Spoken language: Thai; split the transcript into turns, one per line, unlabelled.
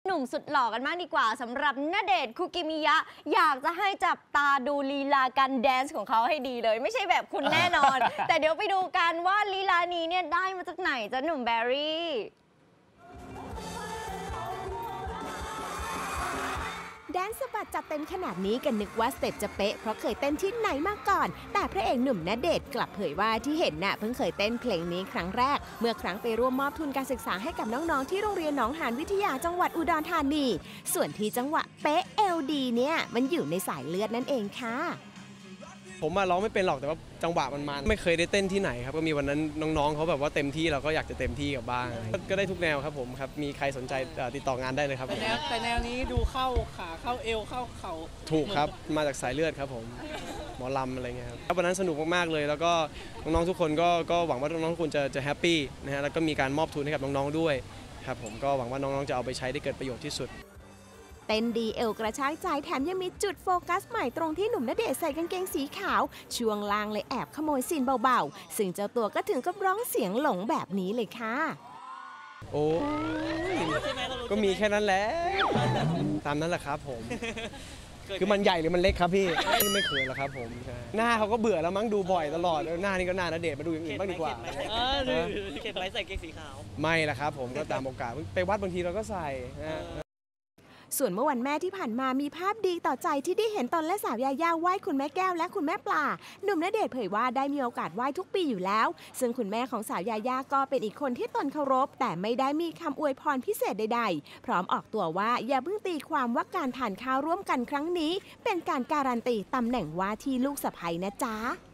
หนุ่มสุดหล่อกันมากดีกว่าสำหรับณเดชน์คุกิมิยะอยากจะให้จับตาดูลีลาการแดนซ์ของเขาให้ดีเลยไม่ใช่แบบคุณแน่นอน แต่เดี๋ยวไปดูกันว่าลีลานี้เนี่ยได้มาจากไหนจ๊ะหนุ่มแบรี่
แดนซ์สะบัดจัดเต็มขนาดนี้กันนึกว่าสเต็ปจะเป๊ะเพราะเคยเต้นที่ไหนมาก่อนแต่พระเอกหนุ่มณเดชน์กลับเผยว่าที่เห็นน่ะเพิ่งเคยเต้นเพลงนี้ครั้งแรกเมื่อครั้งไปร่วมมอบทุนการศึกษาให้กับน้องๆที่โรงเรียนหนองหานวิทยาจังหวัดอุดรธานีส่วนที่จังหวะเป๊ะเอลดีเนี่ยมันอยู่ในสายเลือดนั่นเองค่ะ
ผมร้องไม่เป็นหรอกแต่ว่าจังหวะมันไม่เคยได้เต้นที่ไหนครับก็มีวันนั้นน้องๆเขาแบบว่าเต็มที่เราก็อยากจะเต็มที่กับบ้างก็ได้ทุกแนวครับผมครับมีใครสนใจติดต่องานได้เลยครับ
แต่แนวนี้ดูเข้าขาเข้าเอวเข้าเข่า
ถูกครับมาจากสายเลือดครับผมหมอลำอะไรเงี้ยครับวันนั้นสนุกมากๆเลยแล้วก็น้องๆทุกคนก็หวังว่าน้องๆทุกคนจะแฮปปี้นะฮะแล้วก็มีการมอบทุนให้กับน้องๆด้วยครับผมก็หวังว่าน้องๆจะเอาไปใช้ได้เกิดประโยชน์ที่สุด
เต้นดีเอวกระชากใจแถมยังมีจุดโฟกัสใหม่ตรงที่หนุ่มณเดชน์ใส่กางเกงสีขาวช่วงล่างเลยแอบขโมยซีนเบาๆซึ่งเจ้าตัวก็ถึงกับร้องเสียงหลงแบบนี้เลยค่ะ
โอ้ยก็มีแค่นั้นแหละตามนั้นแหละครับผมคือมันใหญ่หรือมันเล็กครับพี่ไม่เคยหรอกครับผมหน้าเขาก็เบื่อแล้วมั้งดูบ่อยตลอดหน้านี่ก็หน้าณเดชน์มาดูอย่างอื่นบ้างดีกว่า
เข็ดไหมใส่เกงสีขาว
ไม่ละครับผมก็ตามโอกาสไปวัดบางทีเราก็ใส่
ส่วนเมื่อวันแม่ที่ผ่านมามีภาพดีต่อใจที่ได้เห็นตนและสาวยาย่าไหว้คุณแม่แก้วและคุณแม่ปลาหนุ่มณเดชน์เผยว่าได้มีโอกาสไหว้ทุกปีอยู่แล้วซึ่งคุณแม่ของสาวยาย่าก็เป็นอีกคนที่ตนเคารพแต่ไม่ได้มีคำอวยพรพิเศษใดๆพร้อมออกตัวว่าอย่าเพิ่งตีความว่าการทานข้าวร่วมกันครั้งนี้เป็นการการันตีตำแหน่งว่าที่ลูกสะใภ้นะจ๊ะ